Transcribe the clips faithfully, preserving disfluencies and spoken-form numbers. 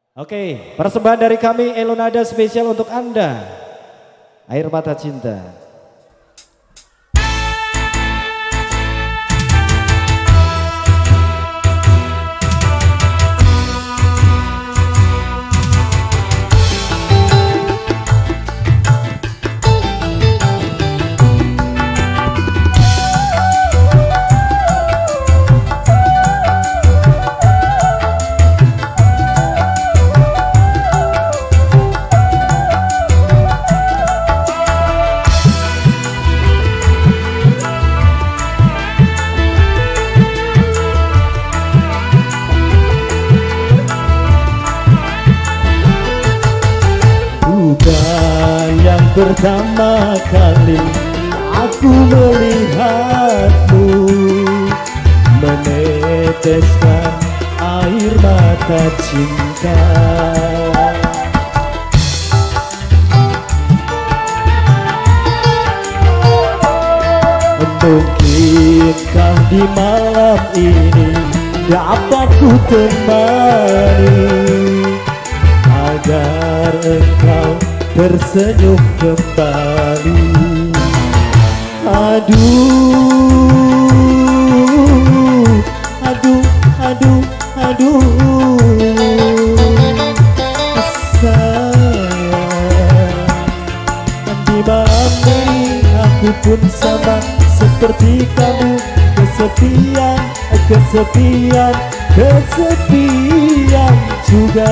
Oke, persembahan dari kami Elonada spesial untuk Anda. Air Mata Cinta. Yang pertama kali aku melihatmu, meneteskan air mata cinta. Mungkinkah di malam ini dapat ku temani agar engkau tersenyum kembali. Aduh, aduh, aduh, aduh, sayang. Di malam ini aku pun sama seperti kamu, kesepian, kesepian, kesepian juga.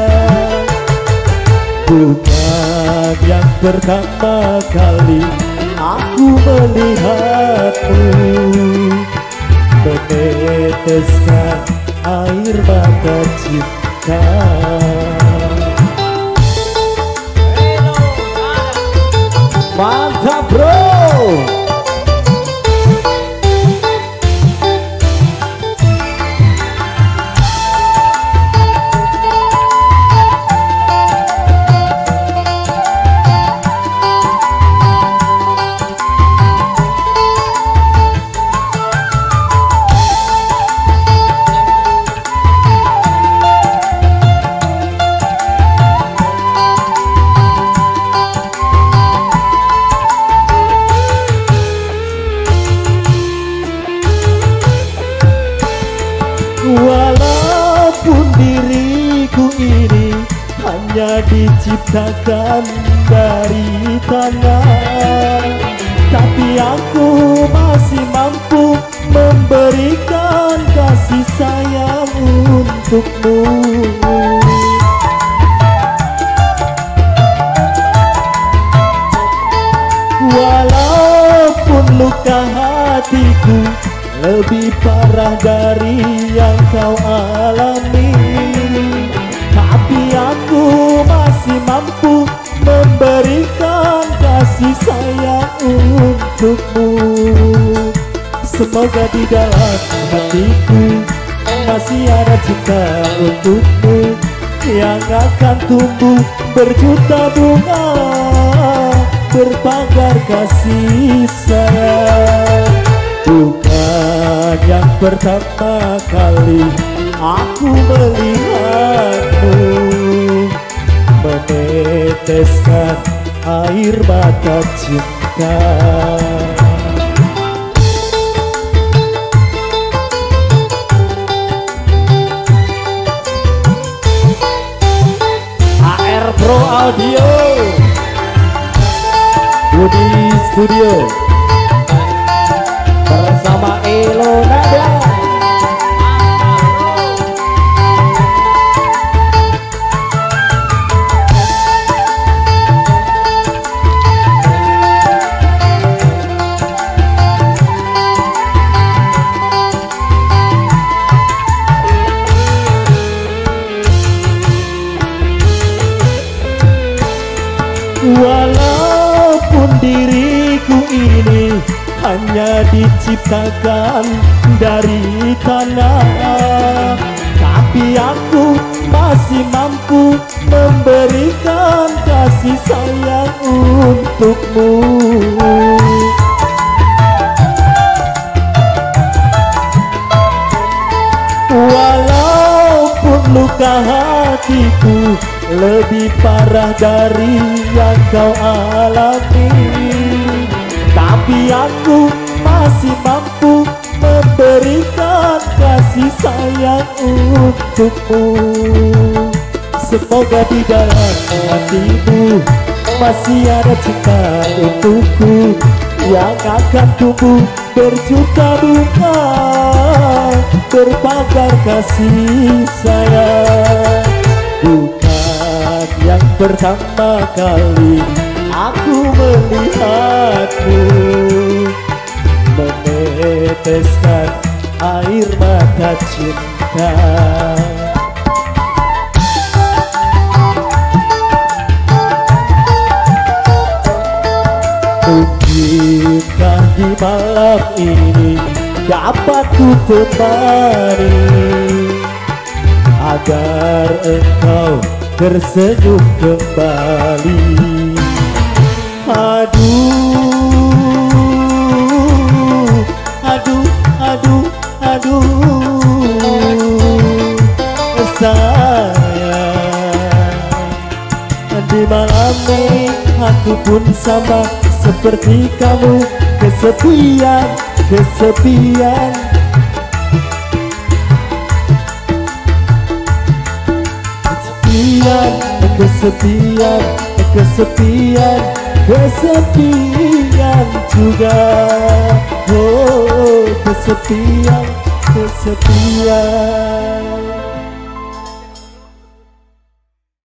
Bukan yang pertama kali aku melihatmu, meneteskan air mata cinta. Mantap bro. Walaupun diriku ini hanya diciptakan dari tanah, tapi aku masih mampu memberikan kasih sayang untukmu. Walaupun luka hatiku lebih parah dari yang kau alami, tapi aku masih mampu memberikan kasih sayang untukmu. Semoga di dalam hatiku masih ada cinta untukmu, yang akan tumbuh berjuta bunga berpagar kasih sayang. Bukan yang pertama kali aku melihatmu, meneteskan air mata cinta. A R Pro Audio Budi Studio bersama Elonada. Walaupun diriku ini hanya diciptakan dari tanah, tapi aku masih mampu memberikan kasih sayang untukmu. Walaupun luka hati hatiku lebih parah dari yang kau alami. Tapi aku masih mampu memberikan kasih sayang untukmu. Semoga di dalam hatimu masih ada cinta untukku, yang akan tumbuh berjuta bunga berpagar kasih sayang. Bukan yang pertama kali aku melihatmu meneteskan air mata cinta. Mungkinkah di malam ini dapat ku temani agar engkau tersenyum kembali. Aduh, aduh, aduh, aduh, sayang, di malam ini aku pun sama seperti kamu, kesepian, kesepian. Kesepian, kesepian, kesepian, kesepian juga. Oh, kesepian, kesepian.